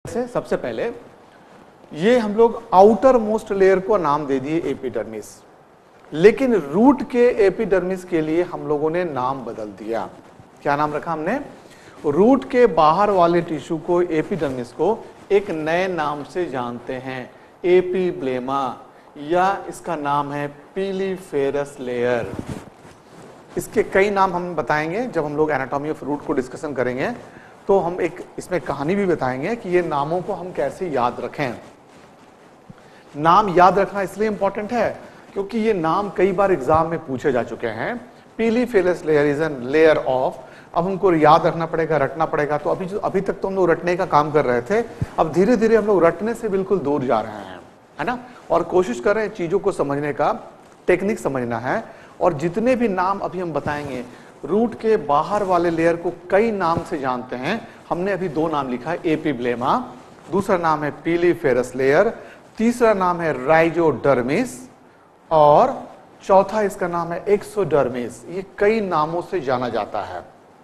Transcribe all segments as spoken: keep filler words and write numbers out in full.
से सबसे पहले ये हम लोग आउटर मोस्ट लेयर को नाम दे दिए एपिडर्मिस, लेकिन रूट के एपिडर्मिस के लिए हम लोगों ने नाम बदल दिया। क्या नाम रखा हमने? रूट के बाहर वाले टिश्यू को, एपिडर्मिस को एक नए नाम से जानते हैं, एपिब्लेमा, या इसका नाम है पीलीफेरस लेयर। इसके कई नाम हम बताएंगे जब हम लोग एनाटॉमी ऑफ रूट को डिस्कशन करेंगे, तो हम एक इसमें कहानी भी बताएंगे कि ये नामों को हम कैसे याद रखें। नाम याद रखना इसलिए इंपॉर्टेंट है क्योंकि ये नाम कई बार एग्जाम में पूछे जा चुके हैं। Piliferous layer is an layer of, अब हमको याद रखना पड़ेगा, रटना पड़ेगा। तो अभी जो अभी तक तो हम लोग रटने का काम कर रहे थे, अब धीरे धीरे हम लोग रटने से बिल्कुल दूर जा रहे हैं, है ना, और कोशिश कर रहे हैं चीजों को समझने का, टेक्निक समझना है। और जितने भी नाम अभी हम बताएंगे, रूट के बाहर वाले लेयर को कई नाम से जानते हैं। हमने अभी दो नाम लिखा है, एपिब्लेमा, दूसरा नाम है पीलीफेरस लेयर, तीसरा नाम है राइजोडर्मिस, और चौथा इसका नाम है एक्सोडर्मिस। ये कई नामों से जाना जाता है।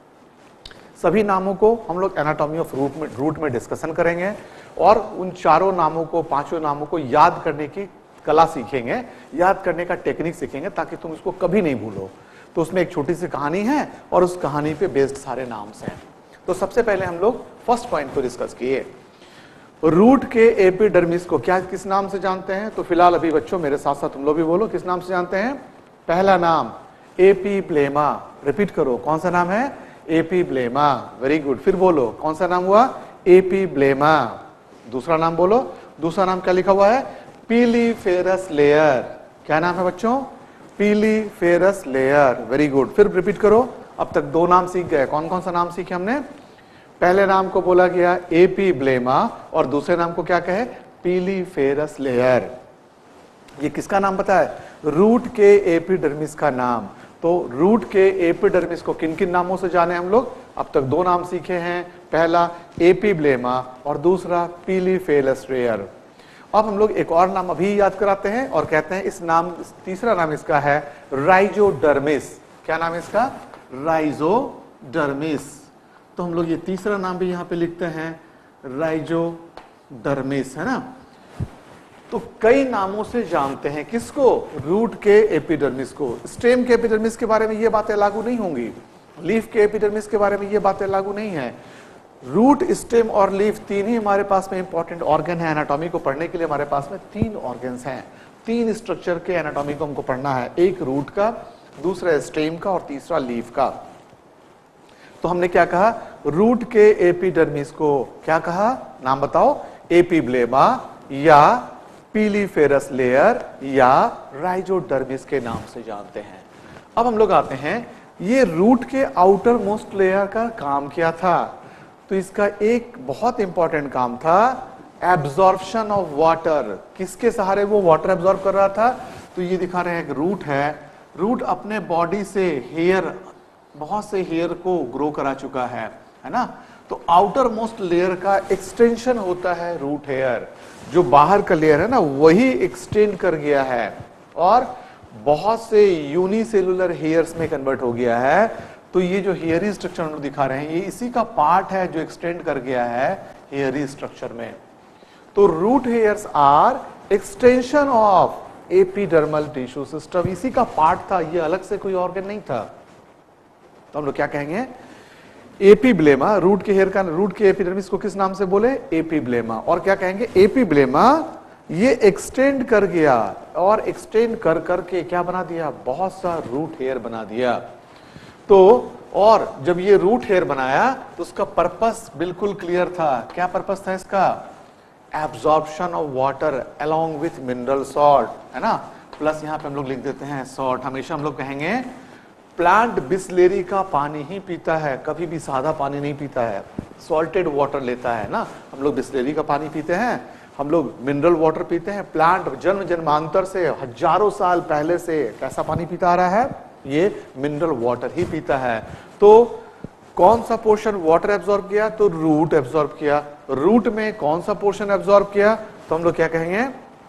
सभी नामों को हम लोग एनाटॉमी ऑफ रूट में रूट में डिस्कशन करेंगे और उन चारों नामों को, पांचों नामों को याद करने की कला सीखेंगे, याद करने का टेक्निक सीखेंगे, ताकि तुम इसको कभी नहीं भूलो। तो उसमें एक छोटी सी कहानी है और उस कहानी पे बेस्ड सारे नाम्स हैं। तो सबसे पहले हम लोग फर्स्ट पॉइंट को डिस्कस किए, रूट के एपिडर्मिस को क्या किस नाम से जानते हैं। तो फिलहाल अभी बच्चों मेरे साथ साथ तुम लोग भी बोलो, किस नाम से जानते हैं? पहला नाम एपिब्लेमा। रिपीट करो, कौन सा नाम है? एपिब्लेमा। Very good. फिर बोलो, कौन सा नाम हुआ? एपिब्लेमा। दूसरा नाम बोलो, दूसरा नाम क्या लिखा हुआ है? Piliferous layer. क्या नाम है बच्चों? Piliferous layer. Very good. फिर रिपीट करो। अब तक दो नाम सीख गए। कौन कौन सा नाम सीखे हमने? पहले नाम को बोला गया एपिब्लेमा और दूसरे नाम को क्या कहे? Piliferous layer. ये किसका नाम पता है? रूट के एपिडर्मिस का नाम। तो रूट के एपिडर्मिस को किन किन नामों से जाने हम लोग? अब तक दो नाम सीखे हैं, पहला एपिब्लेमा और दूसरा पीलीफेरस लेयर। अब हम लोग एक और नाम अभी याद कराते हैं और कहते हैं इस नाम तीसरा नाम इसका है राइजोडर्मिस। क्या नाम है इसका? राइजोडर्मिस। तो हम लोग ये तीसरा नाम भी यहां पे लिखते हैं, राइजोडर्मिस, है ना। तो कई नामों से जानते हैं किसको? रूट के एपिडर्मिस को। स्टेम के एपिडर्मिस के बारे में ये बातें लागू नहीं होंगी, लीफ के एपिडर्मिस के बारे में ये बातें लागू नहीं है। रूट, स्टेम और लीफ तीन ही हमारे पास में इंपॉर्टेंट ऑर्गन है। एनाटॉमी को पढ़ने के लिए हमारे पास में तीन ऑर्गन्स हैं, तीन स्ट्रक्चर के एनाटॉमी को हमको पढ़ना है, एक रूट का, दूसरा स्टेम का और तीसरा लीफ का। तो हमने क्या कहा? रूट के एपिडर्मिस को क्या कहा? नाम बताओ। एपिब्लेमा या पीलीफेरस लेयर या राइजोडर्मिस के नाम से जानते हैं। अब हम लोग आते हैं, ये रूट के आउटर मोस्ट लेयर का काम क्या था? तो इसका एक बहुत इंपॉर्टेंट काम था, एब्जॉर्प्शन ऑफ वाटर। किसके सहारे वो वाटर एब्जॉर्ब कर रहा था? तो ये दिखा रहे हैं, एक रूट है, रूट अपने बॉडी से हेयर, बहुत से हेयर को ग्रो करा चुका है, है ना। तो आउटर मोस्ट लेयर का एक्सटेंशन होता है रूट हेयर। जो बाहर का लेयर है ना, वही एक्सटेंड कर गया है और बहुत से यूनिसेलुलर हेयर्स में कन्वर्ट हो गया है। तो ये जो हेयरी स्ट्रक्चर हम लोग दिखा रहे हैं, ये इसी का पार्ट है जो एक्सटेंड कर गया है हेयरी स्ट्रक्चर में। तो root hairs are extension of epidermal tissue system, इसी का पार्ट था, ये अलग से कोई ऑर्गन नहीं था। तो हम लोग क्या कहेंगे? एपिब्लेमा, रूट के हेयर का, रूट के एपिडर्मिस को किस नाम से बोले? एपिब्लेमा। और क्या कहेंगे? एपिब्लेमा ये एक्सटेंड कर गया और एक्सटेंड कर करके क्या बना दिया? बहुत सा रूट हेयर बना दिया। तो और जब ये रूट हेयर बनाया तो उसका पर्पस बिल्कुल क्लियर था। क्या पर्पस था इसका? Absorption of water along with mineral salt, है ना। प्लस यहां पे हम लोग लिख देते हैं सॉल्ट। हमेशा हम लोग कहेंगे प्लांट बिस्लेरी का पानी ही पीता है, कभी भी सादा पानी नहीं पीता है, सॉल्टेड वाटर लेता है ना। हम लोग बिस्लेरी का पानी पीते हैं, हम लोग मिनरल वाटर पीते हैं। प्लांट जन्म जन्मांतर से, हजारों साल पहले से कैसा पानी पीता आ रहा है? ये मिनरल वाटर ही पीता है। तो कौन सा पोर्शन वाटर एब्जॉर्ब किया? तो रूट एब्जॉर्ब किया। रूट में कौन सा पोर्शन एब्जॉर्ब किया? तो हम लोग क्या कहेंगे?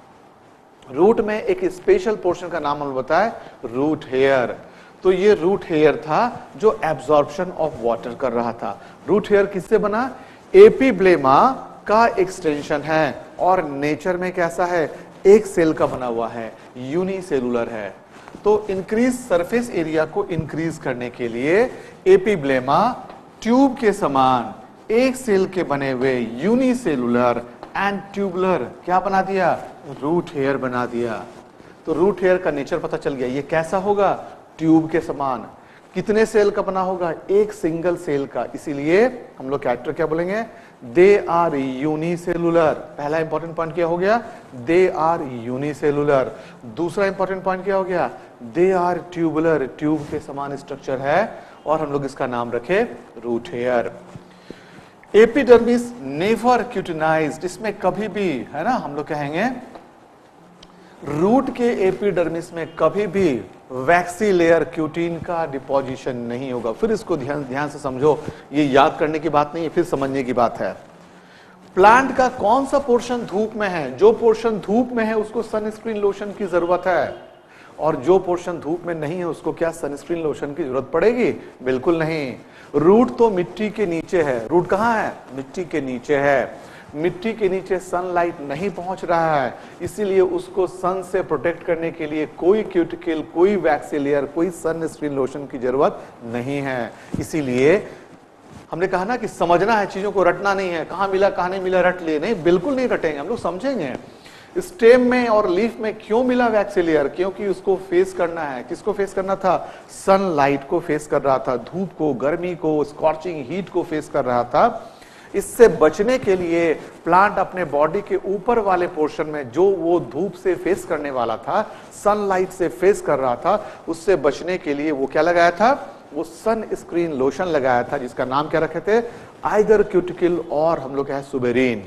रूट में एक स्पेशल पोर्शन का नाम हम बताए, रूट हेयर। तो ये रूट हेयर था जो एब्जॉर्प्शन ऑफ वाटर कर रहा था। रूट हेयर किससे बना? एपिब्लेमा का एक्सटेंशन है और नेचर में कैसा है, एक सेल का बना हुआ है, यूनिसेलुलर है। तो इंक्रीज सरफेस एरिया को इंक्रीज करने के लिए एपिब्लेमा ट्यूब के समान एक सेल के बने हुए यूनिसेलुलर एंड ट्यूबुलर क्या बना दिया, रूट हेयर बना दिया। तो रूट हेयर का नेचर पता चल गया, ये कैसा होगा, ट्यूब के समान। कितने सेल का बना होगा, एक सिंगल सेल का, इसीलिए हम लोग कैरेक्टर क्या बोलेंगे, दे आर यूनिसेलुलर। पहला इंपॉर्टेंट पॉइंट क्या हो गया, दे आर यूनिसेलुलर। दूसरा इंपॉर्टेंट पॉइंट क्या हो गया, दे आर ट्यूबुलर, ट्यूब के समान स्ट्रक्चर है और हम लोग इसका नाम रखे root hair. Epidermis never cutinized, इसमें कभी भी, है ना, हम लोग कहेंगे रूट के एपिडर्मिस में कभी भी वैक्सी लेयर क्यूटीन का डिपोजिशन नहीं होगा। फिर इसको ध्यान ध्यान से समझो, ये याद करने की बात नहीं है, फिर समझने की बात है। प्लांट का कौन सा पोर्शन धूप में है, जो पोर्शन धूप में है उसको सनस्क्रीन लोशन की जरूरत है, और जो पोर्शन धूप में नहीं है उसको क्या सनस्क्रीन लोशन की जरूरत पड़ेगी, बिल्कुल नहीं। रूट तो मिट्टी के नीचे है, रूट कहां है, मिट्टी के नीचे है। मिट्टी के नीचे सनलाइट नहीं पहुंच रहा है, इसीलिए उसको सन से प्रोटेक्ट करने के लिए कोई क्यूटिकल, कोई वैक्सी लेयर, कोई सनस्क्रीन लोशन की जरूरत नहीं है। इसीलिए हमने कहा ना कि समझना है, चीजों को रटना नहीं है, कहां मिला कहां नहीं मिला रट लिए, नहीं, बिल्कुल नहीं रटेंगे, हम लोग समझेंगे स्टेम में और लीफ में क्यों मिला वैक्सी लेयर, क्योंकि उसको फेस करना है। किसको फेस करना था, सनलाइट को फेस कर रहा था, धूप को, गर्मी को, स्कॉर्चिंग हीट को फेस कर रहा था। इससे बचने के लिए प्लांट अपने बॉडी के ऊपर वाले पोर्शन में जो वो धूप से फेस करने वाला था, सनलाइट से फेस कर रहा था, उससे बचने के लिए वो क्या लगाया था, वो सन स्क्रीन लोशन लगाया था, जिसका नाम क्या रखे थे, आइदर क्यूटिकल और हम लोग क्या है सुबेरीन।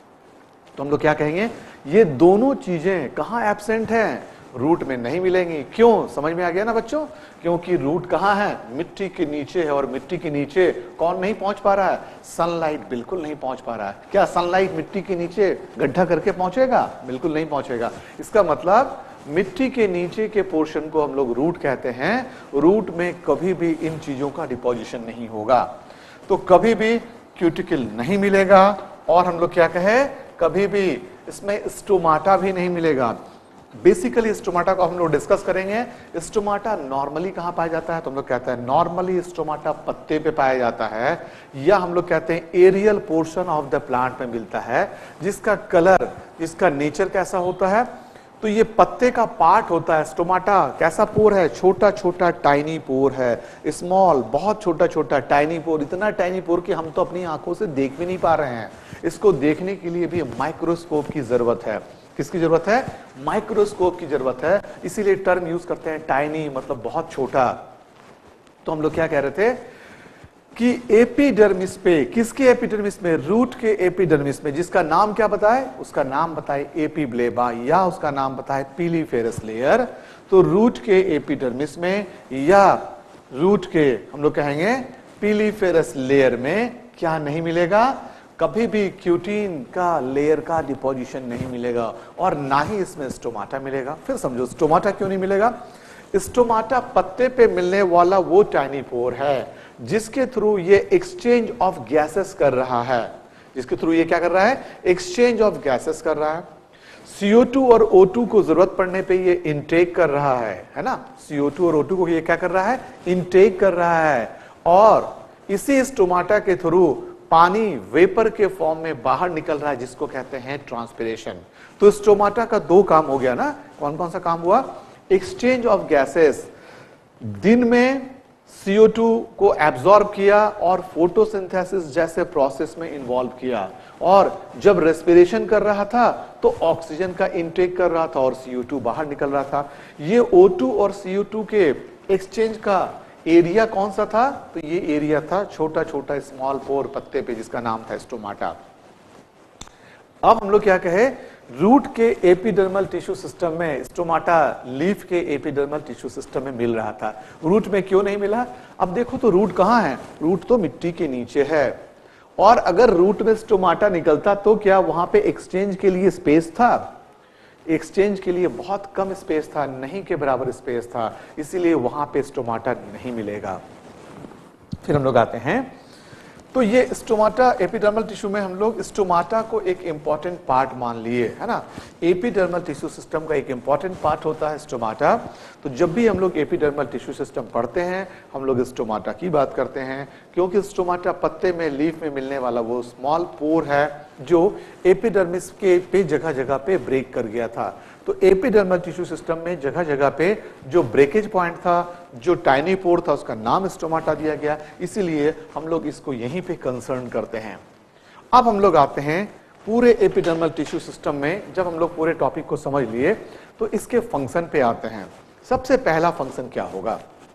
तो हम लोग क्या कहेंगे, ये दोनों चीजें कहां एब्सेंट हैं, रूट में नहीं मिलेंगी। क्यों, समझ में आ गया ना बच्चों, क्योंकि रूट कहां है, मिट्टी के नीचे है, और मिट्टी के नीचे कौन नहीं पहुंच पा रहा है, सनलाइट बिल्कुल नहीं पहुंच पा रहा है। क्या सनलाइट मिट्टी के नीचे गड्ढा करके पहुंचेगा, बिल्कुल नहीं पहुंचेगा। इसका मतलब मिट्टी के नीचे के पोर्शन को हम लोग रूट कहते हैं। रूट में कभी भी इन चीजों का डिपोजिशन नहीं होगा, तो कभी भी क्यूटिकल नहीं मिलेगा, और हम लोग क्या कहे, कभी भी इसमें स्टोमाटा भी नहीं मिलेगा। बेसिकली स्टोमाटा को हम लोग डिस्कस करेंगे। स्टोमाटा नॉर्मली कहां पाया जाता है, तो हम लोग कहते हैं नॉर्मली स्टोमाटा पत्ते पे पाया जाता है, या हम लोग कहते हैं aerial portion of the plant में मिलता है, जिसका कलर, जिसका नेचर कैसा होता है, तो ये पत्ते का पार्ट होता है। स्टोमाटा कैसा पोर है, छोटा छोटा टाइनी पोर है, स्मॉल, बहुत छोटा छोटा टाइनी पोर, इतना टाइनी पोर कि हम तो अपनी आंखों से देख भी नहीं पा रहे हैं। इसको देखने के लिए भी माइक्रोस्कोप की जरूरत है। किसकी जरूरत है, माइक्रोस्कोप की जरूरत है, इसीलिए टर्म यूज करते हैं टाइनी, मतलब बहुत छोटा। तो हम लोग क्या कह रहे थे कि एपिडर्मिस पे, किसके एपिडर्मिस में, रूट के एपिडर्मिस में, जिसका नाम क्या बताए, उसका नाम बताए एपिब्लेमा, या उसका नाम बताए पिलीफेरस लेयर। तो रूट के एपिडर्मिस में या रूट के हम लोग कहेंगे पिलीफेरस लेयर में क्या नहीं मिलेगा, कभी भी क्यूटीन का लेयर का डिपोजिशन नहीं मिलेगा, और ना ही इसमें स्टोमाटा मिलेगा। फिर समझो स्टोमाटा क्यों नहीं मिलेगा, स्टोमाटा पत्ते पे मिलने वाला वो टाइनी पोर है जिसके थ्रू ये एक्सचेंज ऑफ गैसेस कर रहा है, जिसके थ्रू ये क्या कर रहा है, एक्सचेंज ऑफ गैसेस कर रहा है। सी ओ टू और ओ टू को जरूरत पड़ने पे ये इनटेक कर रहा है, है ना, सी ओ टू और ओ टू को ये क्या कर रहा है, इनटेक कर रहा है, और इसी स्टोमाटा के थ्रू पानी वेपर के फॉर्म में बाहर निकल रहा है, जिसको कहते हैं ट्रांसपिरेशन। तो स्टोमाटा का दो काम हो गया ना, कौन कौन सा काम हुआ, एक्सचेंज ऑफ गैसेस, दिन में सी ओ टू को एब्जॉर्ब किया और फोटोसिंथेसिस जैसे प्रोसेस में इन्वॉल्व किया, और जब रेस्पिरेशन कर रहा था तो ऑक्सीजन का इनटेक कर रहा था और सी ओ टू बाहर निकल रहा था। ये ओ टू और सी ओ टू के एक्सचेंज का एरिया कौन सा था, तो ये एरिया था छोटा छोटा स्मॉल पोर पत्ते पे, जिसका नाम था स्टोमाटा। अब हम लोग क्या कहे, रूट के एपिडर्मल टिश्यू सिस्टम में स्टोमाटा लीफ के एपिडर्मल टिश्यू सिस्टम में मिल रहा था, रूट में क्यों नहीं मिला। अब देखो तो रूट कहां है, रूट तो मिट्टी के नीचे है, और अगर रूट में स्टोमाटा निकलता तो क्या वहां पे एक्सचेंज के लिए स्पेस था, एक्सचेंज के लिए बहुत कम स्पेस था, नहीं के बराबर स्पेस था, इसीलिए वहां पे स्टोमाटा नहीं मिलेगा। फिर हम लोग आते हैं तो ये स्टोमाटा एपिडर्मल टिश्यू में हम लोग स्टोमाटा को एक इंपॉर्टेंट पार्ट मान लिए, है ना। एपिडर्मल टिश्यू सिस्टम का एक इंपॉर्टेंट पार्ट होता है स्टोमाटा। तो जब भी हम लोग एपिडर्मल टिश्यू सिस्टम पढ़ते हैं हम लोग स्टोमाटा की बात करते हैं, क्योंकि स्टोमाटा पत्ते में, लीफ में मिलने वाला वो स्मॉल पोर है जो एपिडर्मिस के पे जगह जगह पे ब्रेक कर गया था। तो एपिडर्मल टिश्यू सिस्टम में जगह जगह पे जो ब्रेकेज पॉइंट था, जो टाइनी पोर था, उसका नाम स्टोमाटा दिया गया, इसीलिए हम लोग इसको यहीं पे कंसर्न करते हैं। अब हम लोग आते हैं पूरे एपिडर्मल टिश्यू सिस्टम में। जब हम लोग पूरे टॉपिक को समझ लिए तो इसके फंक्शन पे आते हैं। सबसे पहला फंक्शन क्या होगा,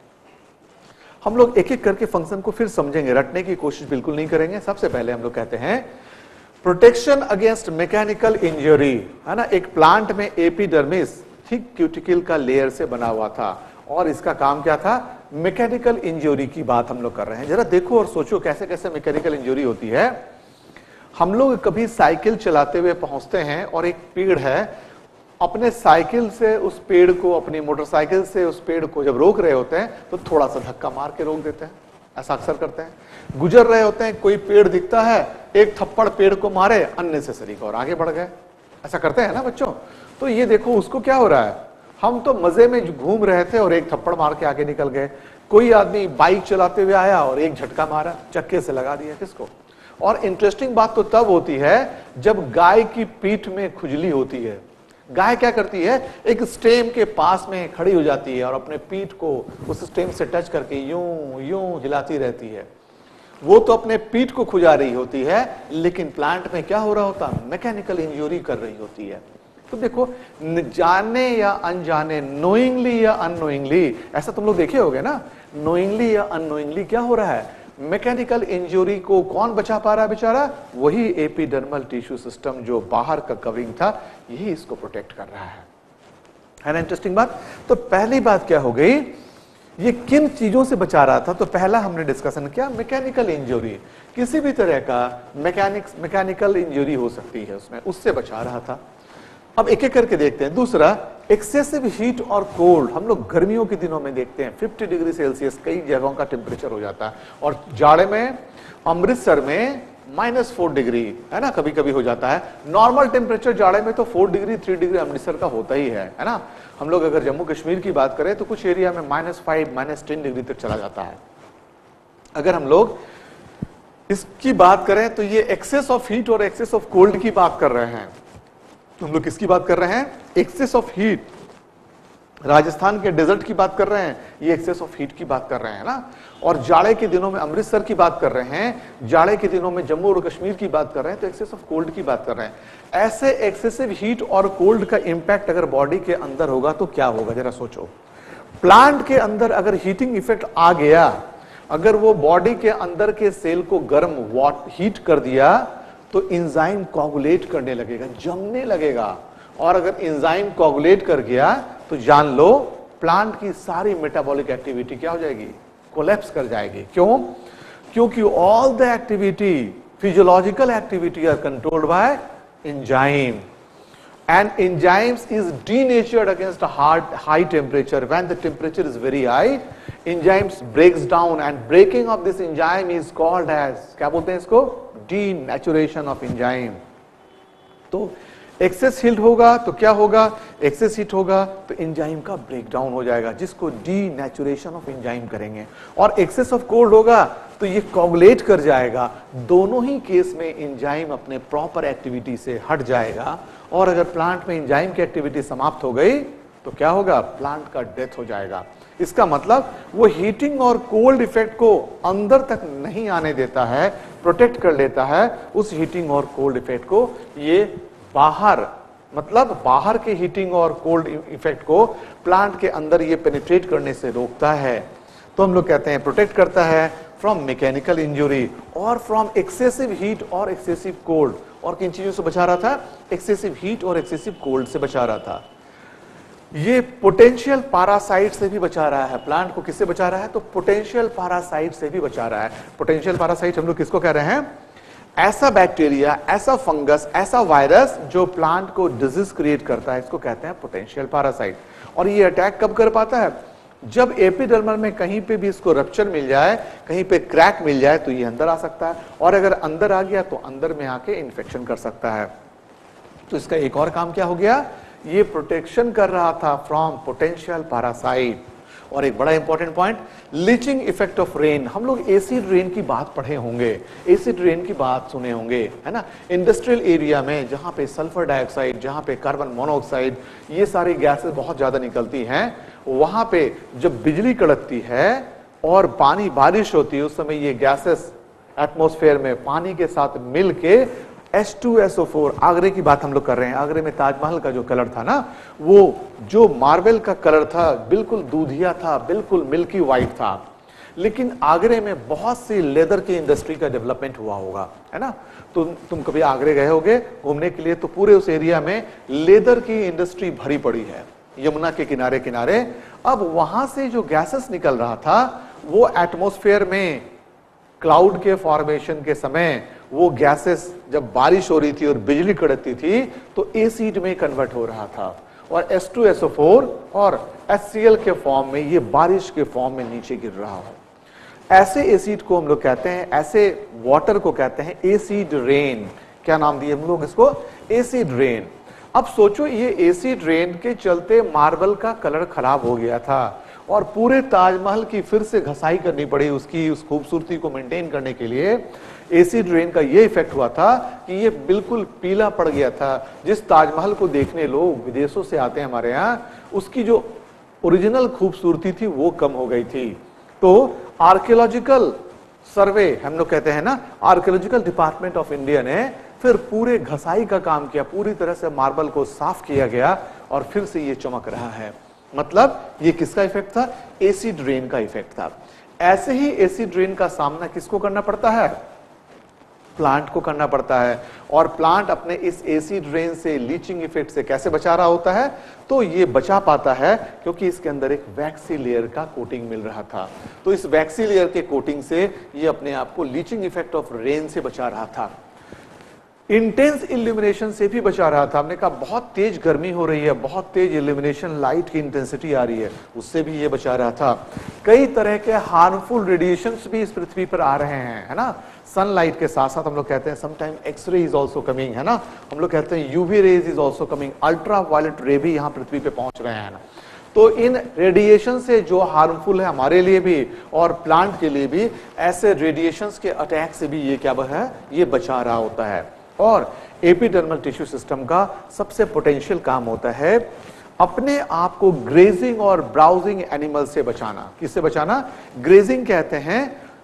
हम लोग एक एक करके फंक्शन को फिर समझेंगे, रटने की कोशिश बिल्कुल नहीं करेंगे। सबसे पहले हम लोग कहते हैं प्रोटेक्शन अगेंस्ट मैकेनिकल इंजरी, है ना। एक प्लांट में एपिडर्मिस थिक क्यूटिकल का लेयर से बना हुआ था और इसका काम क्या था, मैकेनिकल इंजरी की बात हम लोग कर रहे हैं। जरा देखो और सोचो कैसे कैसे मैकेनिकल इंजरी होती है। हम लोग कभी साइकिल चलाते हुए पहुंचते हैं और एक पेड़ है, अपने साइकिल से उस पेड़ को, अपनी मोटरसाइकिल से उस पेड़ को जब रोक रहे होते हैं तो थोड़ा सा धक्का मार के रोक देते हैं, ऐसा अक्सर करते हैं। गुजर रहे होते हैं, कोई पेड़ दिखता है, एक थप्पड़ पेड़ को मारे, अननेसेसरी और आगे बढ़ गए, ऐसा करते हैं ना बच्चों। तो ये देखो उसको क्या हो रहा है, हम तो मजे में घूम रहे थे और एक थप्पड़ मार के आगे निकल गए। कोई आदमी बाइक चलाते हुए आया और एक झटका मारा, चक्के से लगा दिया किसको। और इंटरेस्टिंग बात तो तब होती है जब गाय की पीठ में खुजली होती है। गाय क्या करती है, एक स्टेम के पास में खड़ी हो जाती है और अपने पीठ को उस स्टेम से टच करके यूं यूं हिलाती रहती है। वो तो अपने पीठ को खुजा रही होती है, लेकिन प्लांट में क्या हो रहा होता, मैकेनिकल इंजरी कर रही होती है। तो देखो, जाने या अनजाने, नोइंगली या अननोइंगली, ऐसा तुम लोग देखे होगे ना, नोइंगली या अननोइंगली क्या हो रहा है, मैकेनिकल इंजरी को कौन बचा पा रहा है बेचारा, वही एपिडर्मल टिश्यू सिस्टम जो बाहर का कवरिंग था, यही इसको प्रोटेक्ट कर रहा है। है ना इंटरेस्टिंग बात। तो पहली बात क्या हो गई, ये किन चीजों से बचा रहा था, तो पहला हमने डिस्कशन किया मैकेनिकल इंजरी, किसी भी तरह का मैकेनिक्स मैकेनिकल इंजरी हो सकती है उसमें, उससे बचा रहा था। अब एक एक करके देखते हैं। दूसरा, एक्सेसिव हीट और कोल्ड, हम लोग गर्मियों के दिनों में देखते हैं पचास डिग्री सेल्सियस कई जगहों का टेम्परेचर हो जाता है, और जाड़े में अमृतसर में माइनस फोर डिग्री, है ना, कभी कभी हो जाता है। नॉर्मल टेम्परेचर जाड़े में तो four degree three degree Amritsar का होता ही है, है ना। हम लोग अगर जम्मू कश्मीर की बात करें तो कुछ एरिया में minus five minus ten degree तक चला जाता है। अगर हम लोग इसकी बात करें तो ये एक्सेस ऑफ हीट और एक्सेस ऑफ कोल्ड की बात कर रहे हैं। हम लोग किसकी बात कर रहे हैं, एक्सेस ऑफ हीट, राजस्थान के डेजर्ट की बात कर रहे हैं, ये एक्सेस ऑफ हीट की बात कर रहे हैं ना। और जाड़े के दिनों में अमृतसर की बात कर रहे हैं, जाड़े के दिनों में जम्मू और कश्मीर की बात कर रहे हैं, तो एक्सेस ऑफ कोल्ड की बात कर रहे हैं। ऐसे एक्सेसिव हीट और कोल्ड का इंपैक्ट अगर बॉडी के अंदर होगा तो क्या होगा, जरा सोचो। प्लांट के अंदर अगर हीटिंग इफेक्ट आ गया, अगर वो बॉडी के अंदर के सेल को गर्म वाट हीट कर दिया, तो एंजाइम कोगुलेट करने लगेगा, जमने लगेगा। और अगर एंजाइम कोगुलेट कर गया तो जान लो प्लांट की सारी मेटाबॉलिक एक्टिविटी क्या हो जाएगी, कोलैप्स कर जाएगी। क्यों? क्योंकि all the activity, physiological activity are controlled by enzyme, and enzymes is denatured against a hard high temperature. When the temperature is very high, enzymes breaks down, and breaking of this enzyme is called as, क्या बोलते हैं इसको, denaturation of enzyme. तो excess heat होगा तो क्या होगा, access heat होगा तो एंजाइम का ब्रेकडाउन हो जाएगा, जिसको डीनेचुरेशन ऑफ एंजाइम करेंगे। और एक्सेस ऑफ कोल्ड होगा तो ये कोगुलेट कर जाएगा। दोनों ही केस में एंजाइम अपने प्रॉपर एक्टिविटी से हट जाएगा, और अगर प्लांट में एंजाइम की एक्टिविटी समाप्त हो गई तो क्या होगा, प्लांट का डेथ हो जाएगा। इसका मतलब वो हीटिंग और कोल्ड इफेक्ट को अंदर तक नहीं आने देता है, प्रोटेक्ट कर लेता है उस हीटिंग और कोल्ड इफेक्ट को। ये बाहर, मतलब बाहर के हीटिंग और कोल्ड इफेक्ट को प्लांट के अंदर ये पेनिट्रेट करने से रोकता है। तो हम लोग कहते हैं प्रोटेक्ट करता है फ्रॉम मैकेनिकल इंजरी और फ्रॉम एक्सेसिव हीट और एक्सेसिव कोल्ड। और किन चीजों से बचा रहा था, एक्सेसिव हीट और एक्सेसिव कोल्ड से बचा रहा था। ये पोटेंशियल पैरासाइट से भी बचा रहा है, प्लांट को किससे बचा रहा है, तो पोटेंशियल पैरासाइट से भी बचा रहा है। पोटेंशियल पैरासाइट हम लोग किसको कह रहे हैं, ऐसा बैक्टीरिया, ऐसा फंगस, ऐसा वायरस जो प्लांट को डिजीज क्रिएट करता है, इसको कहते हैं पोटेंशियल पैरासाइट। और ये अटैक कब कर पाता है, जब एपिडर्मल में कहीं पे भी इसको रप्चर मिल जाए, कहीं पे क्रैक मिल जाए तो ये अंदर आ सकता है, और अगर अंदर आ गया तो अंदर में आके इन्फेक्शन कर सकता है। तो इसका एक और काम क्या हो गया, ये प्रोटेक्शन कर रहा था फ्रॉम पोटेंशियल पैरासाइट। और एक बड़ा important point, leaching effect of rain. हम लोग एसिड रेन की बात पढ़े होंगे, एसिड रेन की बात सुने होंगे, है ना। इंडस्ट्रियल एरिया में जहां पे सल्फर डाइऑक्साइड, जहां पे कार्बन मोनोऑक्साइड, ये सारी गैसेस बहुत ज्यादा निकलती हैं, वहां पे जब बिजली कड़कती है और पानी बारिश होती है, उस समय ये गैसेस एटमॉस्फेयर में पानी के साथ मिलके H two S O four, आगरे की बात हम लोग कर रहे हैं, आगरे में ताजमहल का जो कलर था ना, वो जो मार्बल का कलर था बिल्कुल दूधिया था, बिल्कुल मिल्की व्हाइट था। लेकिन आगरे में बहुत सी लेदर की इंडस्ट्री का डेवलपमेंट हुआ होगा, है ना। तुम तुम कभी आगरे गए होगे घूमने के लिए, तो पूरे उस एरिया में लेदर की इंडस्ट्री भरी पड़ी है, यमुना के किनारे किनारे। अब वहां से जो गैसेस निकल रहा था वो एटमॉस्फेयर में क्लाउड के फॉर्मेशन के समय वो गैसेस जब बारिश हो रही थी और बिजली कड़कती थी तो एसिड में कन्वर्ट हो रहा था, और H two S O four और एच सी एल के फॉर्म में, ये बारिश के फॉर्म में नीचे गिर रहा हो। ऐसे एसिड को हम लोग कहते हैं, ऐसे वाटर को कहते हैं एसिड रेन। क्या नाम दिए हम लोग इसको, एसिड रेन। अब सोचो, ये एसिड रेन के चलते मार्बल का कलर खराब हो गया था और पूरे ताजमहल की फिर से घसाई करनी पड़ी, उसकी उस खूबसूरती को मेंटेन करने के लिए। एसिड रेन का ये इफेक्ट हुआ था कि ये बिल्कुल पीला पड़ गया था। जिस ताजमहल को देखने लोग विदेशों से आते हैं हमारे यहाँ, उसकी जो ओरिजिनल खूबसूरती थी वो कम हो गई थी। तो आर्कियोलॉजिकल सर्वे हम लोग कहते हैं ना, आर्कियोलॉजिकल डिपार्टमेंट ऑफ इंडिया ने फिर पूरे घसाई का काम किया, पूरी तरह से मार्बल को साफ किया गया और फिर से ये चमक रहा है। मतलब ये किसका इफेक्ट था, एसिड रेन का इफेक्ट था। ऐसे ही एसिड रेन का सामना किसको करना पड़ता है, प्लांट को करना पड़ता है। और प्लांट अपने इस एसिड रेन से, लीचिंग इफेक्ट से कैसे बचा रहा होता है, तो ये बचा पाता है क्योंकि इसके अंदर एक वैक्सी लेयर का कोटिंग मिल रहा था। तो इस वैक्सी लेयर के कोटिंग से ये अपने आप को लीचिंग इफेक्ट ऑफ रेन से बचा रहा था। इंटेंस इल्यूमिनेशन से भी बचा रहा था। हमने कहा बहुत तेज गर्मी हो रही है, बहुत तेज इल्यूमिनेशन, लाइट की इंटेंसिटी आ रही है, उससे भी ये बचा रहा था। कई तरह के हार्मफुल रेडिएशंस भी इस पृथ्वी पर आ रहे हैं, है ना। सनलाइट के साथ साथ हम लोग कहते हैं sometime X ray is also coming, है ना। हम लोग कहते हैं UV rays is also coming, ultraviolet ray भी यहाँ पृथ्वी पे पहुंच रहे हैं ना। तो इन रेडिएशन से जो हार्मफुल है हमारे लिए भी और प्लांट के लिए भी, ऐसे रेडिएशंस के अटैक से भी ये क्या है, ये बचा रहा होता है। और एपिडर्मल टिश्यू सिस्टम का सबसे पोटेंशियल काम होता है अपने आप को ग्रेजिंग और ब्राउजिंग एनिमल से बचाना। किससे बचाना, ग्रेजिंग कहते हैं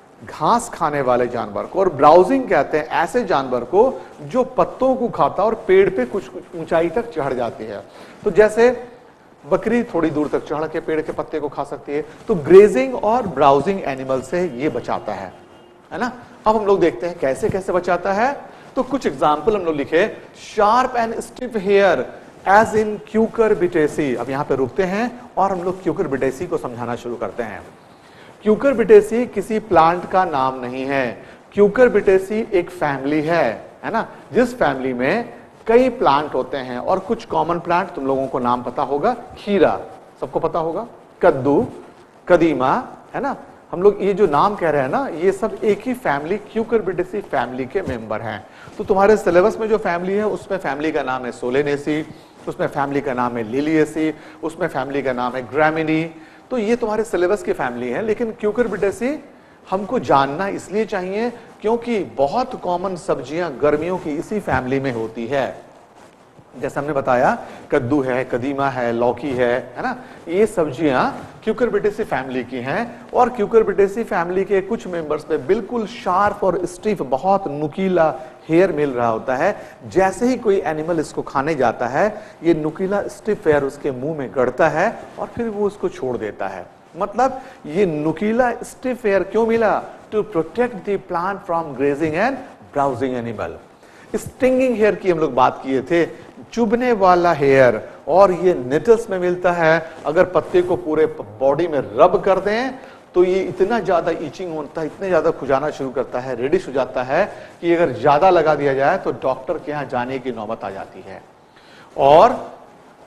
घास खाने वाले जानवर को, और ब्राउजिंग कहते हैं ऐसे जानवर को जो पत्तों को खाता और पेड़ पे कुछ कुछ ऊंचाई तक चढ़ जाती है। तो जैसे बकरी थोड़ी दूर तक चढ़ के पेड़ के पत्ते को खा सकती है, तो ग्रेजिंग और ब्राउजिंग एनिमल से ये बचाता है, है ना। अब हम लोग देखते हैं कैसे कैसे बचाता है। तो कुछ एग्जाम्पल हम लोग लिखे, sharp and stiff hair as in cucurbitaceae. अब यहां पे रुकते हैं और हम लोग क्यूकरबिटेसी को समझाना शुरू करते हैं। क्यूकरबिटेसी किसी प्लांट का नाम नहीं है, क्यूकरबिटेसी एक फैमिली है, है ना, जिस फैमिली में कई प्लांट होते हैं। और कुछ कॉमन प्लांट तुम लोगों को नाम पता होगा, खीरा सबको पता होगा, कद्दू, कदीमा, है ना। हम लोग ये जो नाम कह रहे हैं ना, ये सब एक ही फैमिली, क्यूकरबिटेसी फैमिली के मेंबर हैं। तो तुम्हारे सिलेबस में जो फैमिली है उसमें फैमिली का नाम है सोलेनेसी, उसमें फैमिली का नाम है लिलिएसी, उसमें फैमिली का नाम है ग्रामिनी। तो ये तुम्हारे सिलेबस की फैमिली है। लेकिन क्यूकरबिटेसी हमको जानना इसलिए चाहिए क्योंकि बहुत कॉमन सब्जियां गर्मियों की इसी फैमिली में होती है। जैसे हमने बताया, कद्दू है, कदीमा है, लौकी है, है ना, ये सब्जियां क्यूकरबिटेसी फैमिली की हैं। और क्यूकरबिटेसी फैमिली के कुछ मेंबर्स पे बिल्कुल शार्प और स्टिफ, बहुत नुकीला हेयर मिल रहा होता है। जैसे ही कोई एनिमल इसको खाने जाता है, ये नुकीला स्टिफ हेयर उसके मुंह में गड़ता है और फिर वो उसको छोड़ देता है। मतलब ये नुकीला स्टिफ हेयर क्यों मिला, to protect the plant from grazing and browsing animal. Stinging hair की हम लोग बात किए थे, चुभने वाला हेयर, और ये नेटल्स में मिलता है। अगर पत्ते को पूरे बॉडी में रब कर दें तो ये इतना ज्यादा ईचिंग होता है, इतने ज्यादा खुजाना शुरू करता है, रेडिश हो जाता है कि अगर ज्यादा लगा दिया जाए तो डॉक्टर के यहाँ जाने की नौबत आ जाती है। और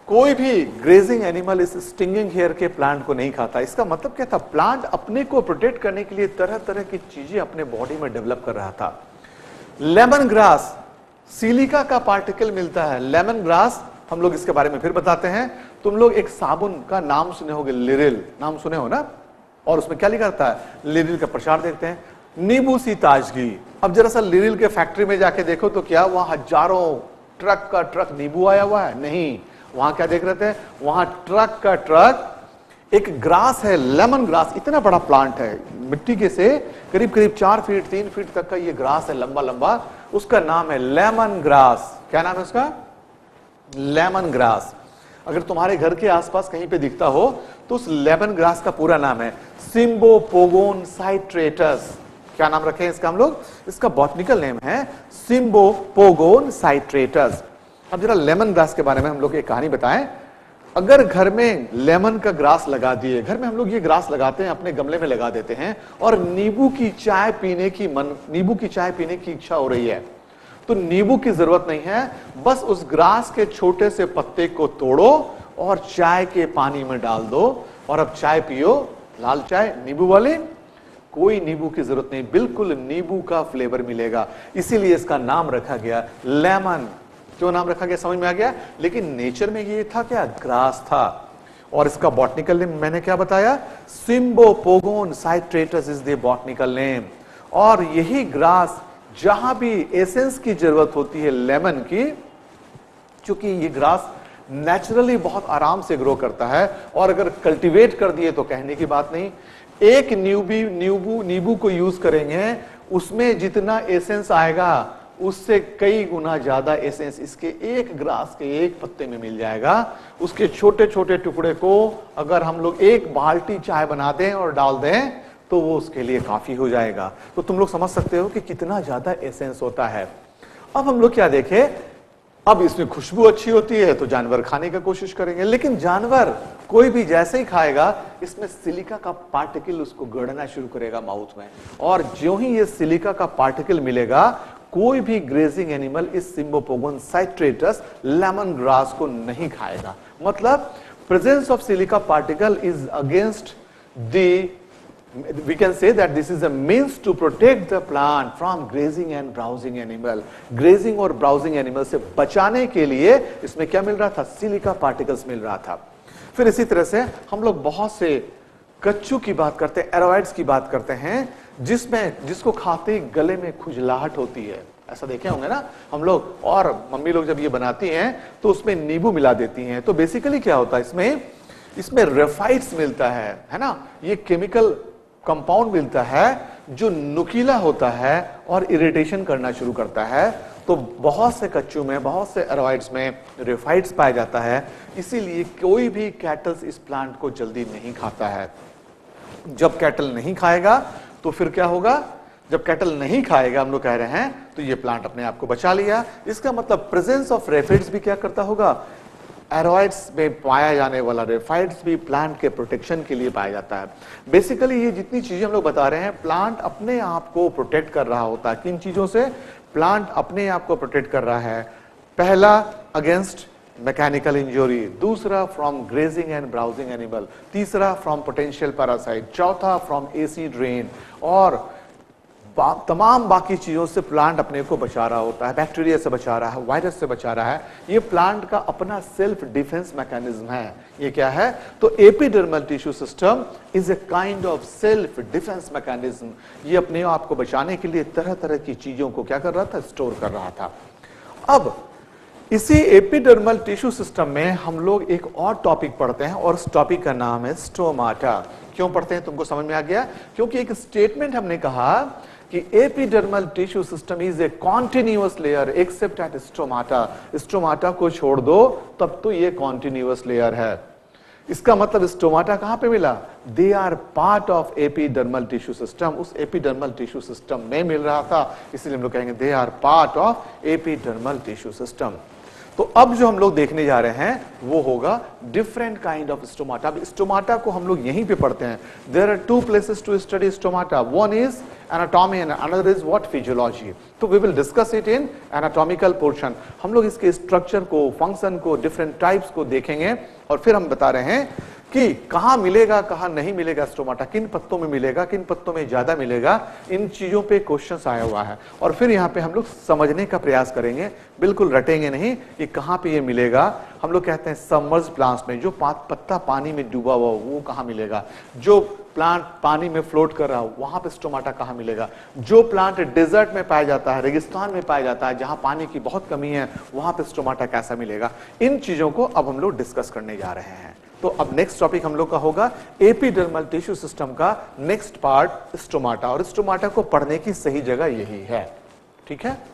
कोई भी ग्रेजिंग एनिमल इस स्टिंगिंग हेयर के प्लांट को नहीं खाता। इसका मतलब क्या था, प्लांट अपने को प्रोटेक्ट करने के लिए तरह तरह की चीजें अपने बॉडी में डेवलप कर रहा था। लेमन ग्रास, सिलिका का पार्टिकल मिलता है। लेमन ग्रास, हम लोग इसके बारे में फिर बताते हैं। तुम लोग एक साबुन का नाम सुने होगे, लिरिल, नाम सुने हो ना, और उसमें क्या लिखा रहता है, लिरिल का प्रचार देखते हैं। नींबू सी ताजगी, अब जरा सा लिरिल के फैक्ट्री में जाके देखो तो क्या वहां हजारों ट्रक का ट्रक नींबू आया हुआ है? नहीं, वहां क्या देख रहे थे, वहां ट्रक का ट्रक एक ग्रास है, लेमन ग्रास, इतना बड़ा प्लांट है, मिट्टी के से करीब करीब चार फीट तीन फीट तक का ये ग्रास है, लंबा लंबा, उसका नाम है लेमन ग्रास। क्या नाम है उसका? Lemon grass. अगर तुम्हारे घर के आसपास कहीं पे दिखता हो तो उस लेमन ग्रास का पूरा नाम है सिम्बोपोगोन साइट्रेटस। क्या नाम रखे हैं इसका हम लोग? इसका बॉटनिकल नेम है सिम्बोपोगोन साइट्रेटस। अब जरा लेमन ग्रास के बारे में हम लोग एक कहानी बताएं। अगर घर में लेमन का ग्रास लगा दिए, घर में हम लोग ये ग्रास लगाते हैं, अपने गमले में लगा देते हैं, और नींबू की चाय पीने की मन नींबू की चाय पीने की इच्छा हो रही है, तो नींबू की जरूरत नहीं है, बस उस ग्रास के छोटे से पत्ते को तोड़ो और चाय के पानी में डाल दो और अब चाय पियो, लाल चाय नींबू वाली, कोई नींबू की जरूरत नहीं, बिल्कुल नींबू का फ्लेवर मिलेगा। इसीलिए इसका नाम रखा गया लेमन। क्यों नाम रखा गया समझ में आ गया? लेकिन नेचर में ये था क्या? ग्रास था। और इसका बॉटनिकल नेम मैंने क्या बताया? Cymbopogon citratus is the botanical name. और यही ग्रास जहां भी एसेंस की जरूरत होती है लेमन की, चूंकि ये ग्रास नेचुरली बहुत आराम से ग्रो करता है, और अगर कल्टीवेट कर दिए तो कहने की बात नहीं। एक नींबू नींबू नींबू को यूज करेंगे, उसमें जितना एसेंस आएगा उससे कई गुना ज्यादा एसेंस इसके एक ग्रास के एक पत्ते में मिल जाएगा। उसके छोटे छोटे टुकड़े को अगर हम लोग एक बाल्टी चाय बना दें और डाल दें तो वो उसके लिए काफी हो जाएगा। तो तुम लोग समझ सकते हो कि कितना ज्यादा एसेंस होता है। अब हम लोग क्या देखें, अब इसमें खुशबू अच्छी होती है तो जानवर खाने की कोशिश करेंगे, लेकिन जानवर कोई भी जैसे ही खाएगा इसमें सिलिका का पार्टिकल उसको गड़ना शुरू करेगा माउथ में, और ज्यों ही ये सिलिका का पार्टिकल मिलेगा कोई भी ग्रेजिंग एनिमल इस सिम्बोपोगोन साइट्रेटस लेमन ग्रास को नहीं खाएगा। मतलब presence of silica particle is against the we can say that this is a means to protect the plant from grazing and browsing animal. grazing और browsing animal से बचाने के लिए इसमें क्या मिल रहा था? सिलिका पार्टिकल्स मिल रहा था। फिर इसी तरह से हम लोग बहुत से कच्चू की बात करते हैं, एरोइड्स की बात करते हैं, जिसमें जिसको खाते ही गले में खुजलाहट होती है। ऐसा देखे होंगे ना हम लोग, और मम्मी लोग जब ये बनाती हैं तो उसमें नींबू मिला देती हैं। तो बेसिकली क्या होता है इसमें इसमें रेफाइट्स मिलता है है ना, ये केमिकल कंपाउंड मिलता है जो नुकीला होता है और इरिटेशन करना शुरू करता है। तो बहुत से कच्चू में, बहुत से एरोइड्स में रेफाइट्स पाया जाता है, इसीलिए कोई भी कैटल्स इस प्लांट को जल्दी नहीं खाता है। जब कैटल नहीं खाएगा तो फिर क्या होगा? जब कैटल नहीं खाएगा, हम लोग कह रहे हैं, तो ये प्लांट अपने आप को बचा लिया। इसका मतलब प्रेजेंस ऑफ रेफाइट्स भी क्या करता होगा? एरोइड्स में पाया जाने वाला रेफाइट्स भी प्लांट के प्रोटेक्शन के लिए पाया जाता है। बेसिकली ये जितनी चीजें हम लोग बता रहे हैं, प्लांट अपने आप को प्रोटेक्ट कर रहा होता है। किन चीजों से? प्लांट अपने आप को प्रोटेक्ट कर रहा है। पहला अगेंस्ट मैकेनिकल इंजरी, दूसरा from grazing and browsing animal, तीसरा फ्रॉम पोटेंशियल पैरासाइट, चौथा फ्रॉम एसिड रेन, और बा, तमाम बाकी चीजों से प्लांट अपने को बचा रहा होता है। बैक्टीरिया से बचा रहा है, वायरस से बचा रहा है। ये प्लांट का अपना सेल्फ डिफेंस मैकेनिज्म है। ये क्या है? तो epidermal tissue system is a kind of self defence mechanism. ये अपने आप को बचाने के लिए तरह तरह की चीजों को क्या कर रहा था? स्टोर कर रहा था। अब इसी एपिडर्मल टिश्यू सिस्टम में हम लोग एक और टॉपिक पढ़ते हैं, और उस टॉपिक का नाम है स्टोमाटा। क्यों पढ़ते हैं तुमको समझ में आ गया? क्योंकि एक स्टेटमेंट हमने कहा कि epidermal tissue system is a continuous layer except at stomata. Stomata को छोड़ दो तब तो ये कॉन्टिन्यूअस लेयर है। इसका मतलब स्टोमाटा कहां पे मिला? They are part of epidermal tissue system. उस एपिडर्मल टिश्यू सिस्टम में मिल रहा था, इसलिए हम लोग कहेंगे they are part of epidermal tissue system. तो अब जो हम लोग देखने जा रहे हैं वो होगा डिफरेंट काइंड ऑफ स्टोमाटा। अब स्टोमाटा को हम लोग यहीं पे पढ़ते हैं। There are two places to study stomata, one is anatomy and another is what, physiology. तो we will discuss it in anatomical portion. हम लोग इसके स्ट्रक्चर को, फंक्शन को, डिफरेंट टाइप्स को देखेंगे और फिर हम बता रहे हैं कि कहां मिलेगा, कहां नहीं मिलेगा स्टोमाटा, किन पत्तों में मिलेगा, किन पत्तों में ज्यादा मिलेगा। इन चीजों पे क्वेश्चंस आया हुआ है और फिर यहां पे हम लोग समझने का प्रयास करेंगे, बिल्कुल रटेंगे नहीं कि कहां पे ये मिलेगा। हम लोग कहते हैं सबमर्ज प्लांट्स में जो पत्ता पानी में डूबा हुआ वो कहां मिलेगा, जो प्लांट पानी में फ्लोट कर रहा हो वहां पे स्टोमाटा कहां मिलेगा, जो प्लांट डेजर्ट में पाया जाता है, रेगिस्तान में पाया जाता है, जहां पानी की बहुत कमी है, वहां पे स्टोमाटा कैसा मिलेगा। इन चीजों को अब हम लोग डिस्कस करने जा रहे हैं। तो अब नेक्स्ट टॉपिक हम लोग का होगा एपिडर्मल टिश्यू सिस्टम का नेक्स्ट पार्ट स्टोमाटा, और स्टोमाटा को पढ़ने की सही जगह यही है। ठीक है।